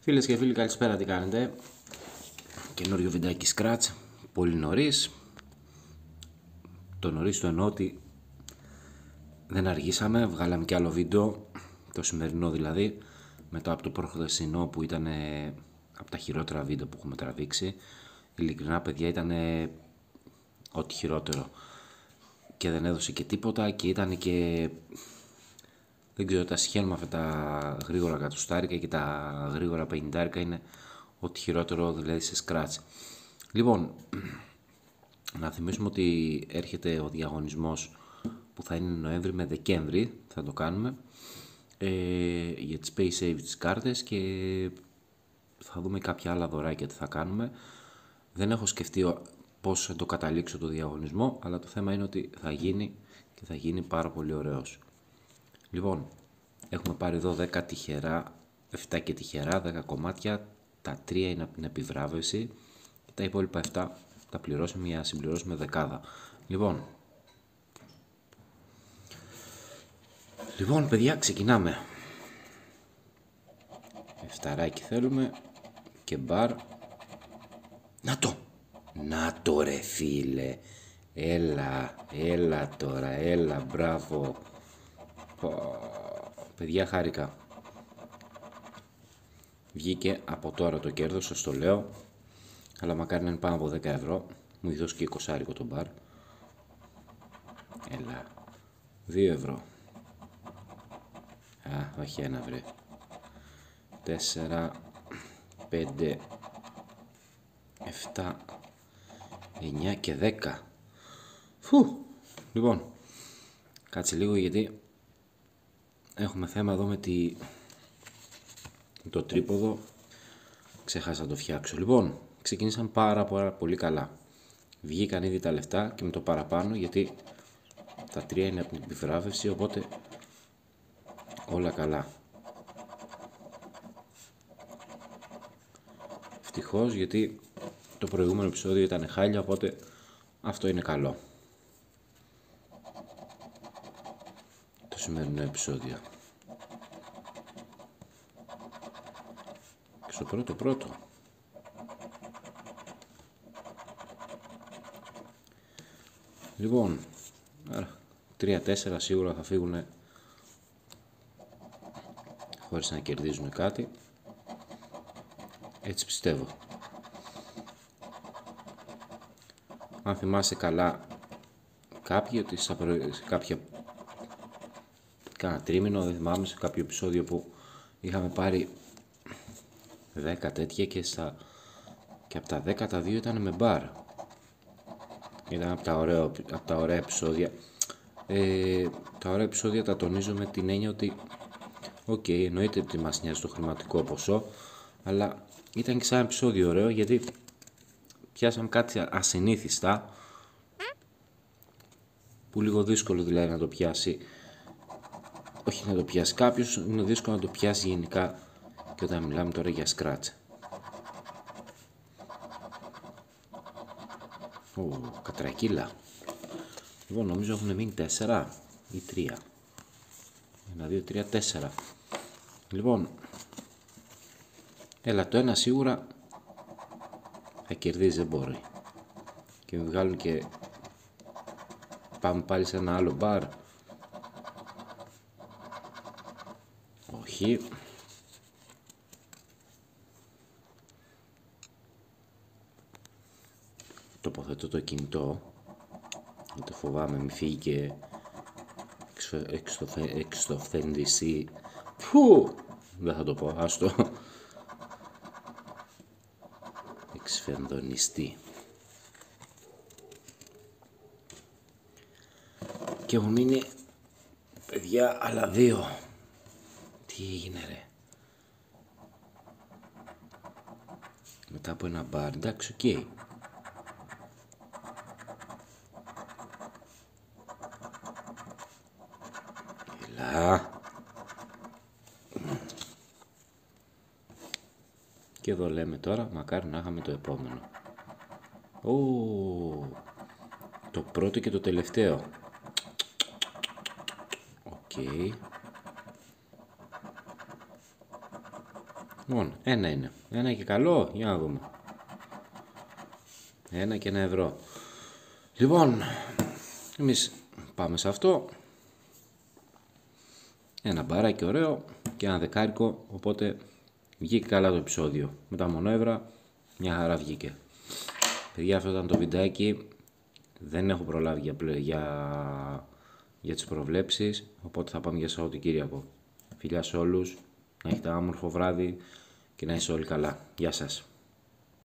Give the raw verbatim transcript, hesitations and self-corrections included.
Φίλες και φίλοι, καλησπέρα, τι κάνετε? Καινούριο βιντεάκι Scratch, πολύ νωρίς. Το νωρίς το εννοώ ότι δεν αργήσαμε, βγάλαμε και άλλο βίντεο, το σημερινό δηλαδή, μετά από το προχθεσινό που ήταν από τα χειρότερα βίντεο που έχουμε τραβήξει. Ειλικρινά, παιδιά, ήταν ό,τι χειρότερο και δεν έδωσε και τίποτα και ήταν και... Δεν ξέρω, τα σχένουμε αυτά τα γρήγορα κατοστάρικα και τα γρήγορα πενηντάρικα είναι ό,τι χειρότερο δηλαδή σε Scratch. Λοιπόν, να θυμίσουμε ότι έρχεται ο διαγωνισμός που θα είναι Νοέμβρη με Δεκέμβρη, θα το κάνουμε, ε, για τις PaySave τις κάρτες και θα δούμε κάποια άλλα δωράκια τι θα κάνουμε. Δεν έχω σκεφτεί πώς θα το καταλήξω το διαγωνισμό, αλλά το θέμα είναι ότι θα γίνει και θα γίνει πάρα πολύ ωραίος. Λοιπόν, έχουμε πάρει εδώ δέκα τυχερά, επτά και τυχερά, δέκα κομμάτια, τα τρία είναι από την επιβράβευση και τα υπόλοιπα επτά τα πληρώσουμε για να συμπληρώσουμε δεκάδα. Λοιπόν, λοιπόν παιδιά, ξεκινάμε. Εφταράκι θέλουμε και μπαρ. Να το! Να το ρε φίλε! Έλα, έλα τώρα, έλα, μπράβο. Παιδιά, χάρηκα. Βγήκε από τώρα το κέρδος, σας το λέω. Αλλά μακάρι να είναι πάνω από δέκα ευρώ. Μου έχει δώσει και είκοσι το μπαρ. Έλα. δύο ευρώ. Α, όχι ένα βρε. τέσσερα, πέντε, επτά, εννιά και δέκα. Φου. Λοιπόν, κάτσε λίγο γιατί έχουμε θέμα εδώ με τη... το τρίποδο. Ξέχασα να το φτιάξω. Λοιπόν, ξεκίνησαν πάρα, πάρα πολύ καλά. Βγήκαν ήδη τα λεφτά και με το παραπάνω γιατί τα τρία είναι από την επιβράβευση, οπότε όλα καλά. Ευτυχώς, γιατί το προηγούμενο επεισόδιο ήταν χάλια, οπότε αυτό είναι καλό. Το σημερινό επεισόδιο. Και στο πρώτο πρώτο. Λοιπόν, τρία τέσσερα σίγουρα θα φύγουν χωρίς να κερδίζουν κάτι. Έτσι πιστεύω. Αν θυμάσαι καλά κάποιοι, ότι σε κάποια κάνα τρίμηνο, δεν θυμάμαι, σε κάποιο επεισόδιο που είχαμε πάρει δέκα τέτοια και, στα, και από τα δέκα τα δύο ήταν με μπαρ. Ήταν από τα ωραία, από τα ωραία επεισόδια. Ε, τα ωραία επεισόδια τα τονίζω με την έννοια ότι οκ, okay, εννοείται ότι μας νοιάζει το χρηματικό ποσό, αλλά ήταν και σαν επεισόδιο ωραίο γιατί πιάσαμε κάτι ασυνήθιστα που λίγο δύσκολο δηλαδή να το πιάσει, όχι να το πιάσει κάποιος, είναι δύσκολο να το πιάσει γενικά και όταν μιλάμε τώρα για Scratch. Ω, κατρακύλα. Λοιπόν, νομίζω έχουν μείνει τέσσερα ή τρία. Ένα, δύο, τρία, τέσσερα. Λοιπόν, έλα, το ένα σίγουρα θα κερδίζει, δεν μπορεί. Και με βγάλουν και πάμε πάλι σε ένα άλλο μπαρ. Όχι. Τοποθετώ το κινητό, γιατί το φοβάμαι μη φύγει και εξωφθεντισή. Φου! Δεν θα το πω, άστο. Εξφενδονιστή. Και έχουν μείνει, παιδιά, άλλα δύο. Τι έγινε ρε? Μετά από ένα μπαρ, εντάξει, οκ. Okay. Έλα. Και εδώ λέμε τώρα, μακάρι να είχαμε το επόμενο. Ω, το πρώτο και το τελευταίο. Οκ. Okay. Λοιπόν, ένα είναι. Ένα και καλό, για να δούμε. Ένα και ένα ευρώ. Λοιπόν, εμείς πάμε σε αυτό. Ένα μπαράκι ωραίο και ένα δεκάρικο, οπότε βγήκε καλά το επεισόδιο. Με τα μονόευρα, μια χαρά βγήκε. Παιδιά, αυτό ήταν το βιντεάκι. Δεν έχω προλάβει για, για, για τις προβλέψεις, οπότε θα πάμε για Σαββατοκύριακο. Φιλιά σε όλους, να έχετε ένα όμορφο βράδυ και να είστε όλοι καλά. Γεια σας.